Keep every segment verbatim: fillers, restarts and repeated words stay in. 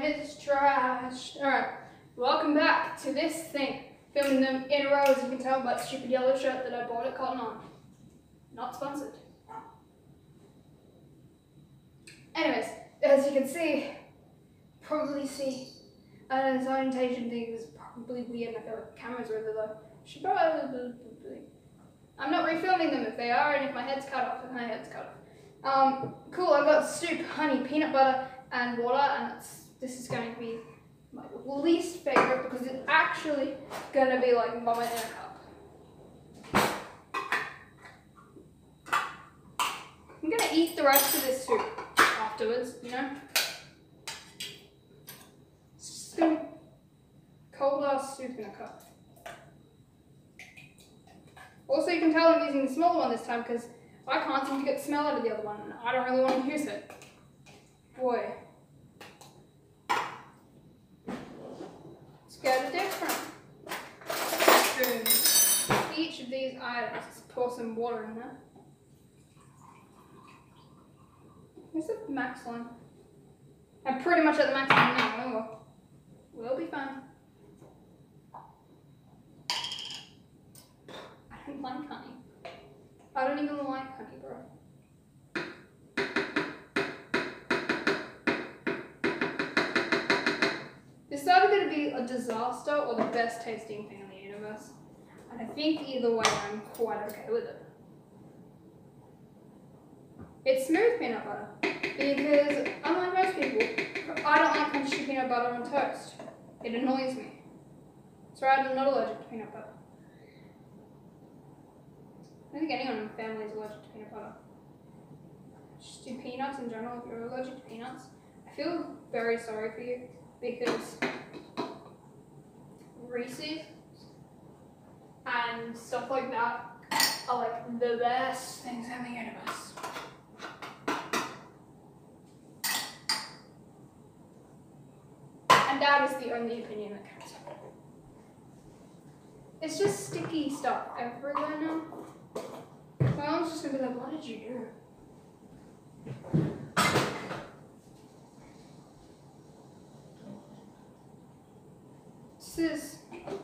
is trashed. Alright, welcome back to this thing. Filming them in a row, as you can tell by the stupid yellow shirt that I bought at Cotton On. Not sponsored. Anyways, as you can see, probably see, uh, this orientation thing is probably weird. I feel like the cameras are over though. Should probably. I'm not refilming them if they are, and if my head's cut off, if my head's cut off. Um, cool, I've got soup, honey, peanut butter, and water, and it's, this is going to be my least favorite because it's actually going to be like vomit in a cup. I'm going to eat the rest of this soup afterwards, you know? It's just going to be cold ass soup in a cup. Also, you can tell I'm using the smaller one this time because I can't seem to get the smell out of the other one, and I don't really want to use it. Boy. Let's go to different spoons. Each of these items, let's pour some water in there. Where's the max one? I'm pretty much at the maximum now. Oh well. We'll be fine. I don't like honey. I don't even like honey, bro. This is either going to be a disaster or the best tasting thing in the universe. And I think either way I'm quite okay with it. It's smooth peanut butter. Because unlike most people, I don't like crunchy peanut butter on toast. It annoys me. That's right, I'm not allergic to peanut butter. I don't think anyone in my family is allergic to peanut butter. Just do peanuts in general. If you're allergic to peanuts, I feel very sorry for you because Reese's and stuff like that are like the best things in the universe. And that is the only opinion that counts. It's just sticky stuff everywhere now. My mom's just gonna be like, what did you do? This is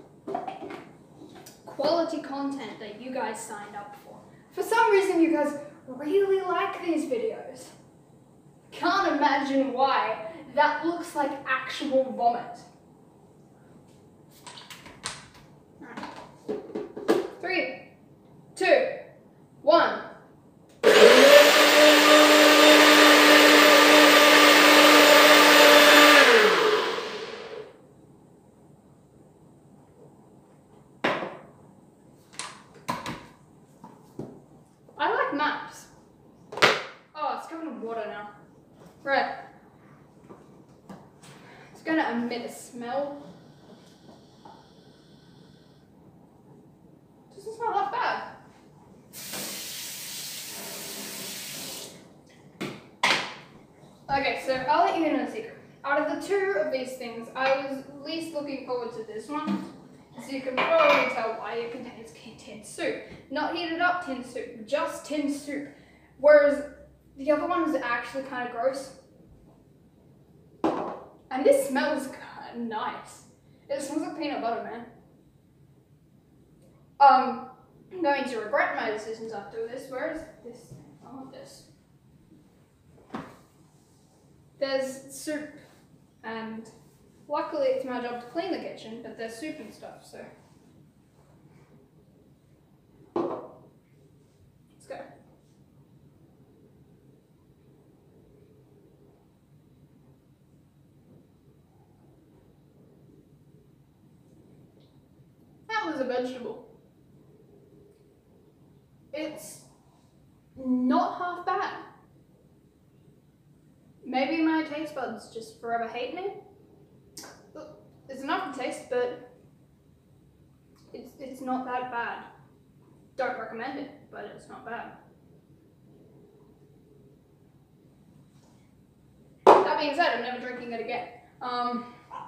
quality content that you guys signed up for. For some reason, you guys really like these videos. Can't imagine why. That looks like actual vomit. Alright. Three, two, one. I like maps. Oh, it's covered in water now. Right. It's gonna emit a smell. Doesn't smell that bad. Okay, so I'll let you in on a secret. Out of the two of these things, I was least looking forward to this one. So you can probably tell why it contains tinned soup. Not heated up tinned soup, just tinned soup. Whereas the other one is actually kind of gross. And this smells kind of nice. It smells like peanut butter, man. Um, I'm going to regret my decisions after this. Where is this? I want this. There's soup, and luckily it's my job to clean the kitchen, but there's soup and stuff, so. Let's go. That was a vegetable. It's not half bad. Maybe my taste buds just forever hate me. It's enough to taste, but it's, it's not that bad. Don't recommend it, but it's not bad. That being said, I'm never drinking it again. Um,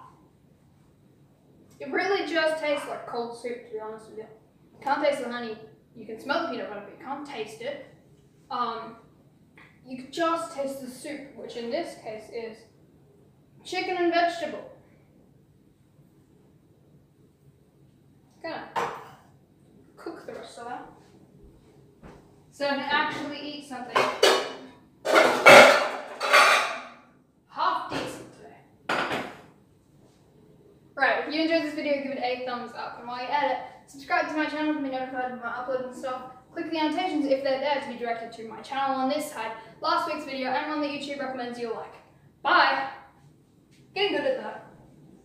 it really just tastes like cold soup, to be honest with you. You can't taste the honey. You can smell the peanut butter, but you can't taste it. Um, you can just taste the soup, which in this case is chicken and vegetable. Gonna cook the rest of that so I can actually eat something half decent today. Right, if you enjoyed this video, give it a thumbs up, and while you edit, subscribe to my channel to be notified of my upload and stuff. Click the annotations if they're there to be directed to my channel on this side, last week's video, and one that YouTube recommends you'll like. Bye! Getting good at that.